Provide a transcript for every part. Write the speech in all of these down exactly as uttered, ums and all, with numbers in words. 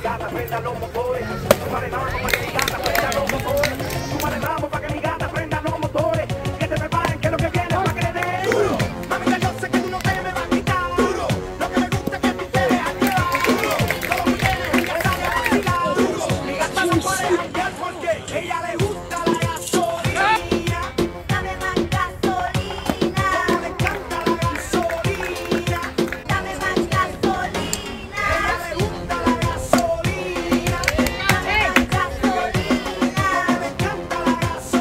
gata prenda los motores. Súmale mambo para que mi gata prenda los motores. Súmale mambo para que mi gata prenda los motores. Que te preparen que lo que viene es para que le den duro. Mamita, yo sé que tú no te me vas a quitar duro. Lo que me gusta es que tú te dejas llevar duro. Todos los weekends ella sale a vacilar duro. Mi gata no puede janguear porque ella le gusta la gasolina. Dame más gasolina. Como le encanta la gasolina. Dame más gasolina. Ella le gusta la gasolina. Dame más gasolina. Como le encanta la gasolina.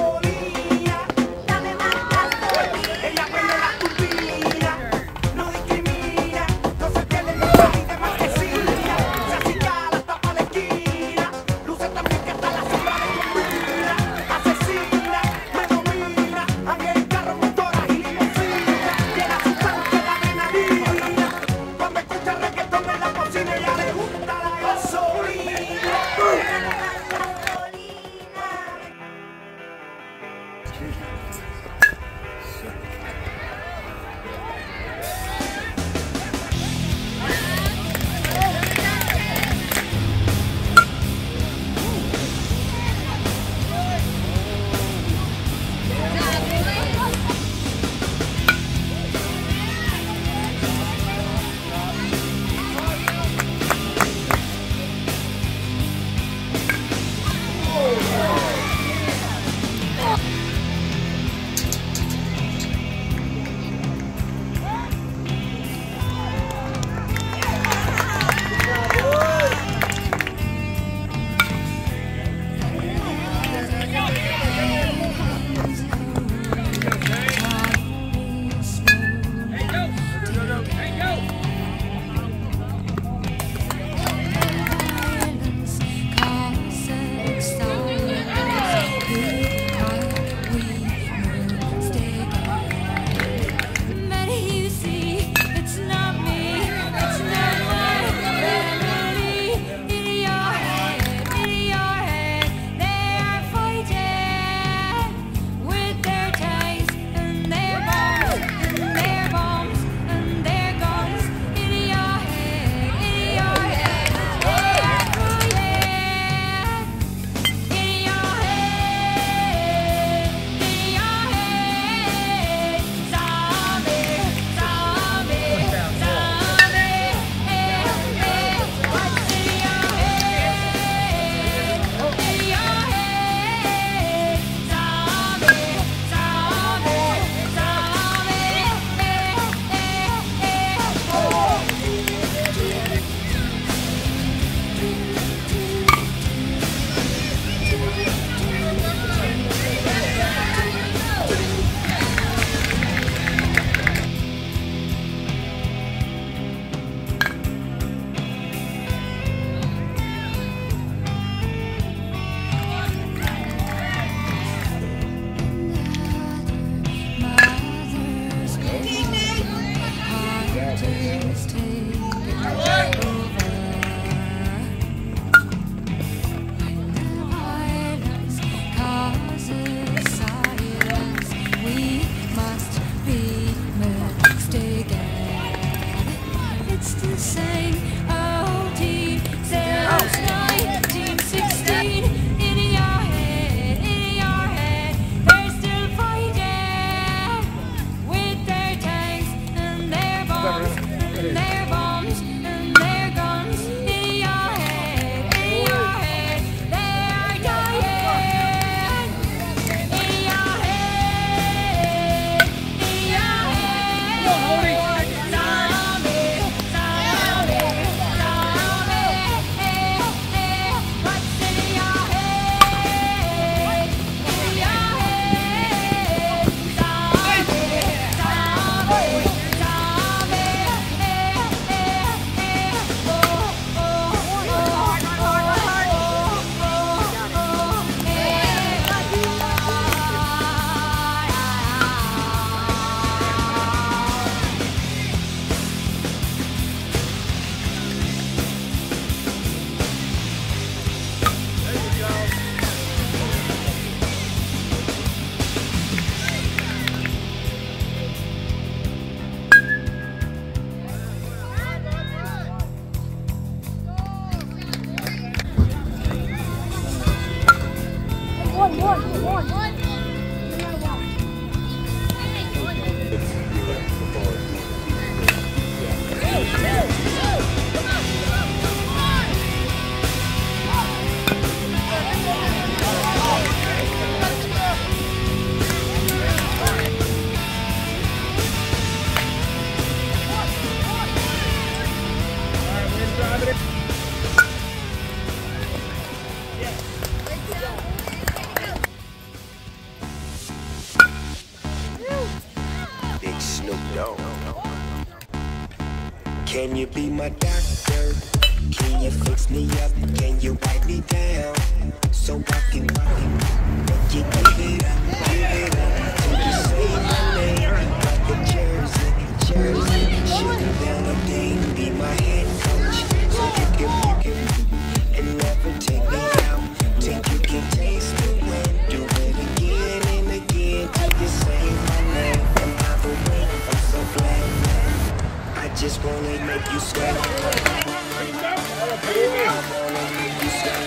Can you be my doctor? Can you fix me up? Can you wipe me down? So I can rock it. Make you give it up, give it up. Till you say my name like a jersey, jersey. Shoot me down a day, be my head coach. So you can pick it and never take me out. Till you can taste the wind. Do it again and again till you say my name. And by the way, I'm so glad. I just wanna make you sweat. I wanna make you sweat.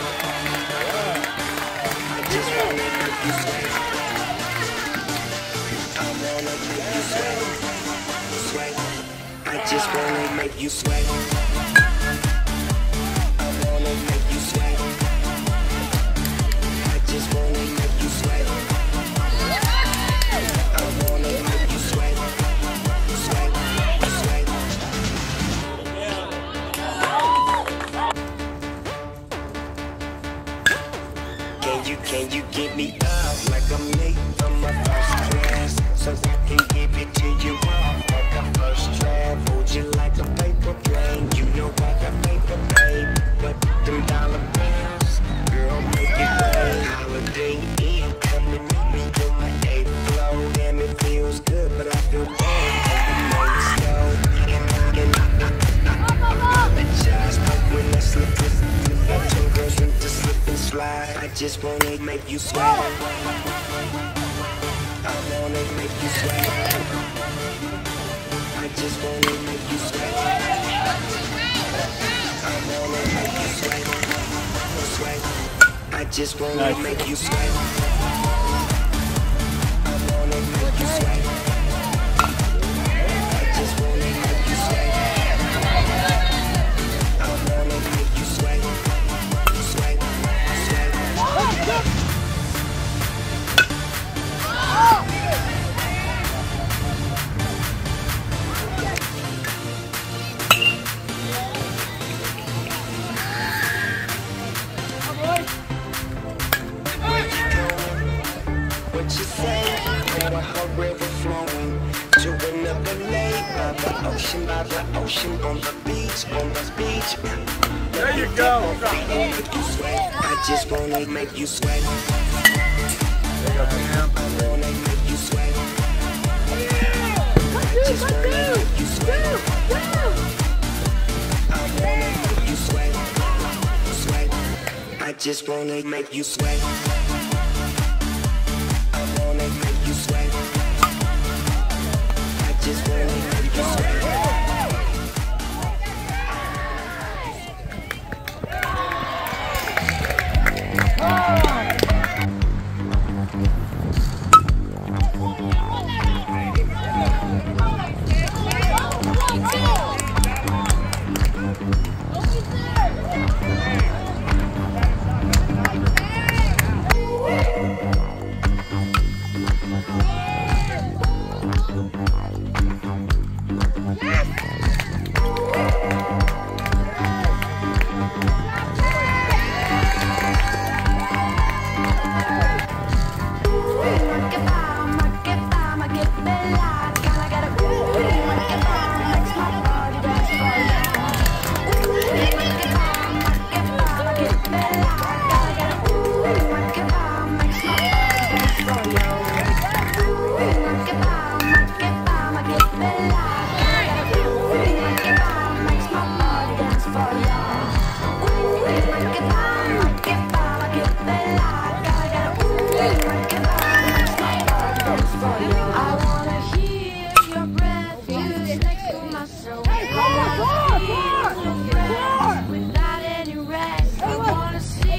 I just wanna make you sweat. I wanna make you sweat. Sweat. I just wanna make you sweat. I wanna make you sweat. I just wanna make you sweat. I wanna make you sweat. Sweat. Sweat. Can you, can you get me up like I'm late from my first class? So I can give it to you all like a first draft. Hold you like a paper plane. You know I got paper, babe. But them dollar bills, girl, make it rain. Holiday Inn, come and meet me on my eighth floor. Damn, it feels good, but I feel bad. Every night is slow. And I can apologize, but when I slip, slip, slip, I turn girls into slip and slide. I just wanna make you sweat. I wanna make you sweat. I just wanna make you sweat. I wanna make you sweat. Sweat. I just wanna make you sweat. I wanna make you sweat. I just wanna make you sweat. I wanna make you sweat. Sweat. Sweat. What you say? Got a whole river flowing to another lake by the ocean, by the ocean, on the beach, on the beach. There you go. Make you sweat. I just wanna make you sweat. There you go, man. I wanna make you sweat. I just wanna make you sweat. I wanna make you sweat. Sweat. I just wanna make you sweat. I wanna make you sweat. I just wanna make you sweat. Without any rest, I wanna see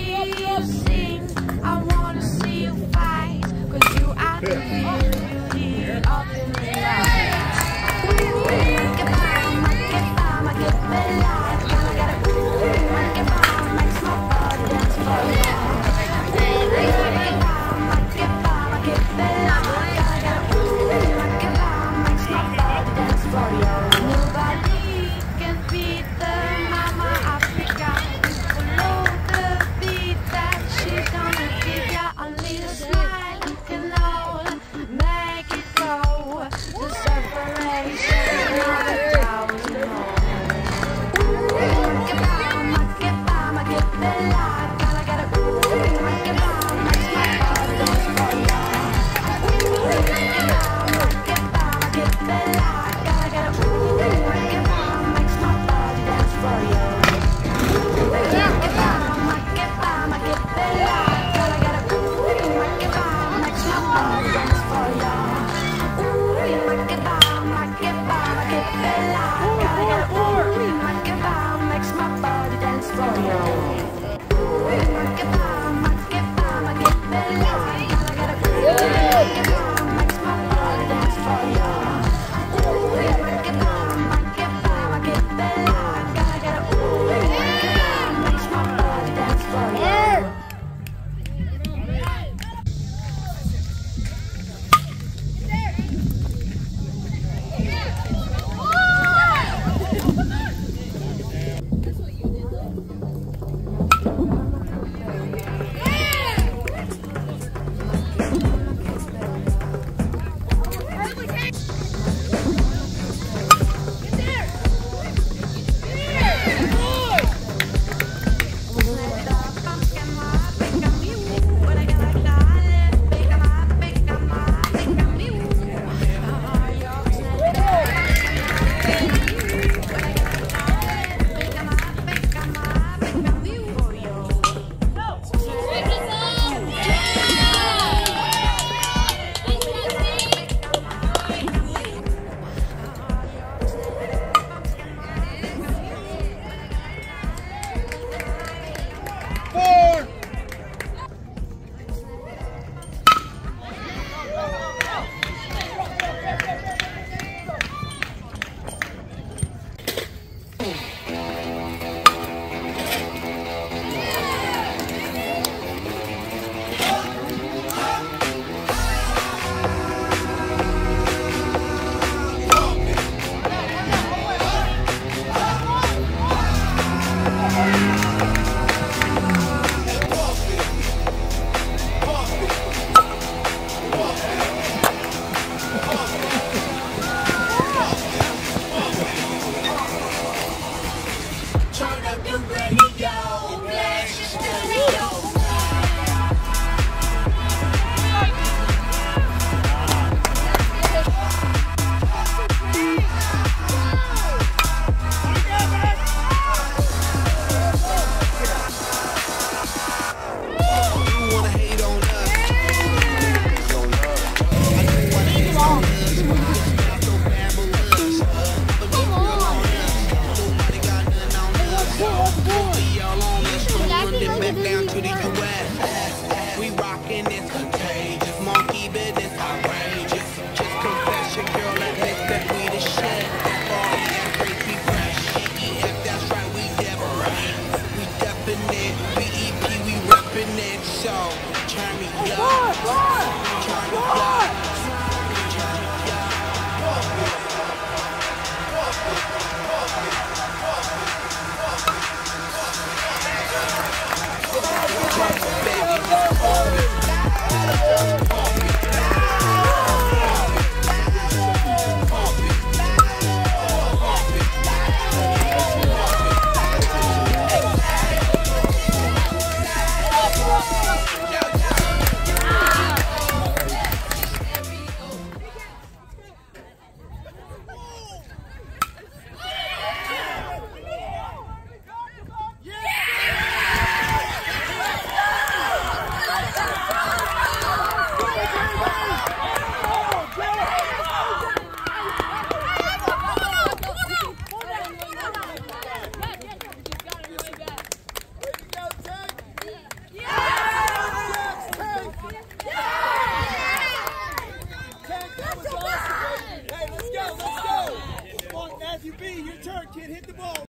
come back down to the U S We rockin' this contagious, monkey business outrageous. Just confess your girl admits that we the shit. Party and break, we fresh. E F, that's right, we devil right. We definite, B E P, we reppin' it. So turn me up.